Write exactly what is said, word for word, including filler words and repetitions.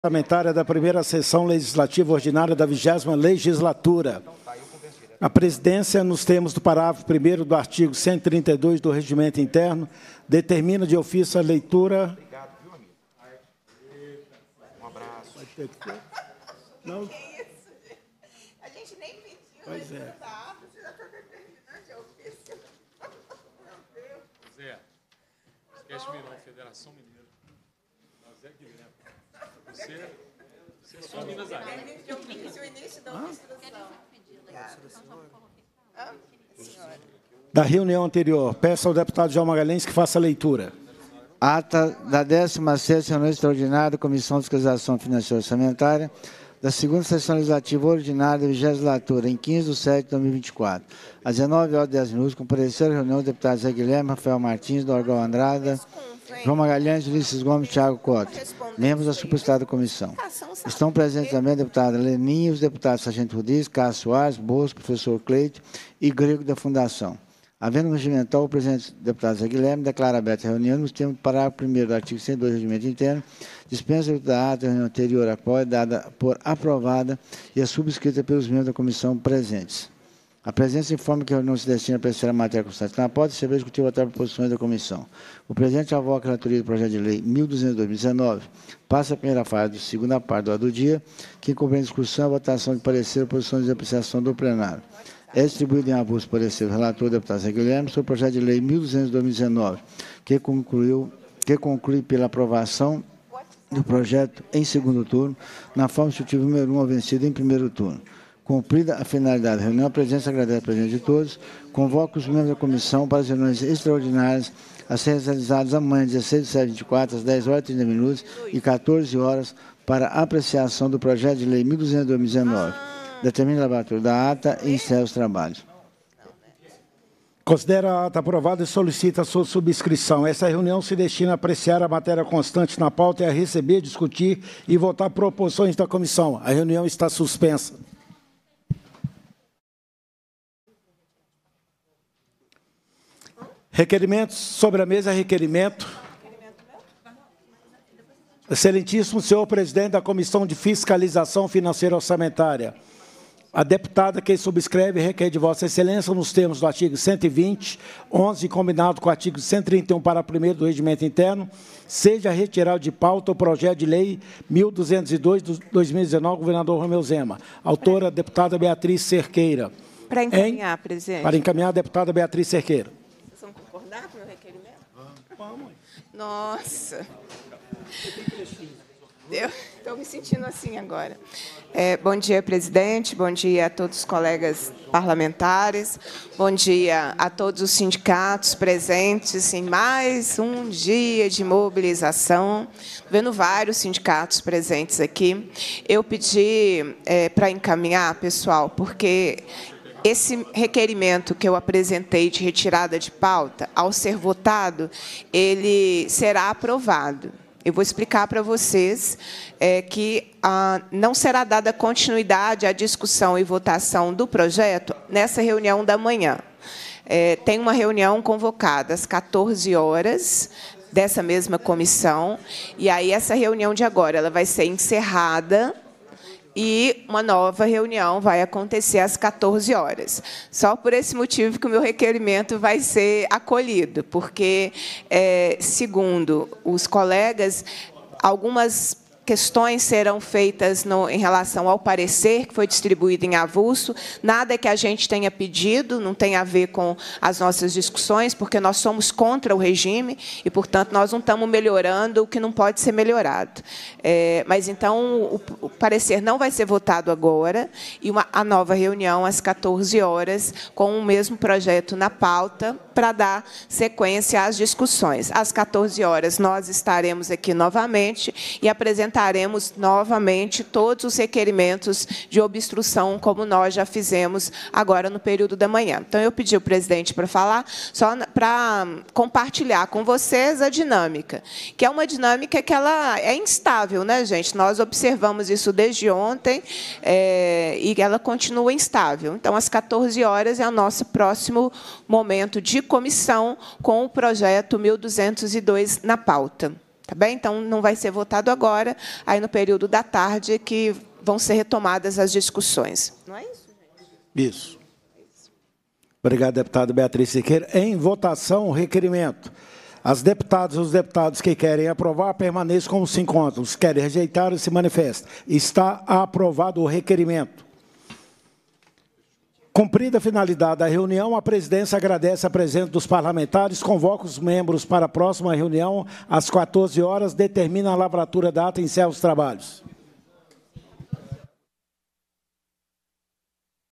Parlamentar da primeira sessão legislativa ordinária da vigésima legislatura. A presidência, nos termos do parágrafo primeiro do artigo cento e trinta e dois do Regimento Interno, determina de ofício a leitura... Um abraço. Não? A gente nem pediu. Pois é. Você já está determinando de ofício. Meu Deus. Zé, esquece de virar Federação Mineira. Zé Guilherme. Você, você é só Minas Gerais. De ofício, o início da obstrução. Ah, senhora. Da reunião anterior, peço ao deputado João Magalhães que faça a leitura. Ata da décima sexta reunião extraordinária da Comissão de Fiscalização Financeira e Orçamentária da segunda sessão legislativa ordinária da vigésima legislatura, em quinze de setembro de dois mil e vinte e quatro. Às dezenove horas e dez minutos, compareceram à reunião os deputados Zé Guilherme, Rafael Martins, Dorgal Andrada, João Magalhães, Ulisses Gomes e Thiago Cota, membros da supracitada comissão. Estão presentes também a deputada Leninha e os deputados Sargento Rudiz, Cássio Soares, Bosco, professor Cleide e Grego da Fundação. Havendo um regimental, o presidente deputado Zé Guilherme declara aberta a reunião nos termos do parágrafo primeiro do artigo cento e dois do Regimento Interno, dispensa da ata da reunião anterior, a qual é dada por aprovada e é subscrita pelos membros da comissão presentes. A presidência informa que a reunião se destina a apreciar a matéria constante na pauta e será discutir até proposições da comissão. O presidente avoca a relatoria do projeto de lei mil e duzentos de dois mil e dezenove, passa a primeira fase da segunda parte do do dia, que compreende discussão e votação de parecer e posições de apreciação do plenário. É distribuído em avulso parecer do relator, deputado Zé Guilherme, sobre o projeto de lei mil e duzentos de dois mil e dezenove, que, concluiu, que conclui pela aprovação do projeto em segundo turno, na forma institutiva número um, ao vencido em primeiro turno. Cumprida a finalidade da reunião, a presidência agradece a presença de todos, convoca os membros da comissão para as reuniões extraordinárias a serem realizadas amanhã, dezesseis de setembro de vinte e quatro, às dez horas e trinta minutos e quatorze horas, para apreciação do projeto de lei mil e duzentos de dois mil e dezenove. Determina a lavratura da ata e encerra os trabalhos. Considera a ata aprovada e solicita a sua subscrição. Essa reunião se destina a apreciar a matéria constante na pauta e a receber, discutir e votar proposições da comissão. A reunião está suspensa. Requerimentos sobre a mesa, requerimento. Excelentíssimo senhor presidente da Comissão de Fiscalização Financeira e Orçamentária, a deputada que subscreve requer de Vossa Excelência, nos termos do artigo cento e vinte, onze, combinado com o artigo cento e trinta e um, parágrafo primeiro do Regimento Interno, seja retirado de pauta o projeto de lei mil duzentos e dois de dois mil e dezenove, governador Romeu Zema. Autora, a deputada Beatriz Cerqueira. Para encaminhar, em, presidente. Para encaminhar, a deputada Beatriz Cerqueira. Vocês vão concordar com o meu requerimento? Vamos. Nossa. Estou me sentindo assim agora. É, bom dia, presidente. Bom dia a todos os colegas parlamentares. Bom dia a todos os sindicatos presentes em mais um dia de mobilização. Estou vendo vários sindicatos presentes aqui. Eu pedi é, para encaminhar, pessoal, porque esse requerimento que eu apresentei de retirada de pauta, ao ser votado, ele será aprovado. Eu vou explicar para vocês é, que ah, não será dada continuidade à discussão e votação do projeto nessa reunião da manhã. É, tem uma reunião convocada às quatorze horas dessa mesma comissão, e aí essa reunião de agora ela vai ser encerrada e uma nova reunião vai acontecer às quatorze horas. Só por esse motivo que o meu requerimento vai ser acolhido, porque, é, segundo os colegas, algumas questões serão feitas no, em relação ao parecer que foi distribuído em avulso. Nada que a gente tenha pedido, não tem a ver com as nossas discussões, porque nós somos contra o regime e, portanto, nós não estamos melhorando o que não pode ser melhorado. É, mas, então, o, o parecer não vai ser votado agora e uma, a nova reunião às quatorze horas, com o mesmo projeto na pauta, para dar sequência às discussões. Às quatorze horas, nós estaremos aqui novamente e apresentaremos novamente todos os requerimentos de obstrução, como nós já fizemos agora no período da manhã. Então, eu pedi ao presidente para falar, só para compartilhar com vocês a dinâmica, que é uma dinâmica que ela é instável, né, gente? Nós observamos isso desde ontem é, e ela continua instável. Então, às quatorze horas é o nosso próximo momento de comissão com o projeto mil duzentos e dois na pauta. Tá bem? Então, não vai ser votado agora, aí no período da tarde que vão ser retomadas as discussões. Não é isso, gente? Isso. Obrigado, deputada Beatriz Siqueira. Em votação, o requerimento. As deputadas e os deputados que querem aprovar, permaneçam como se encontram. Os que querem rejeitar, se manifestam. Está aprovado o requerimento. Cumprida a finalidade da reunião, a presidência agradece a presença dos parlamentares, convoca os membros para a próxima reunião às quatorze horas, determina a lavratura da ata e encerra os trabalhos.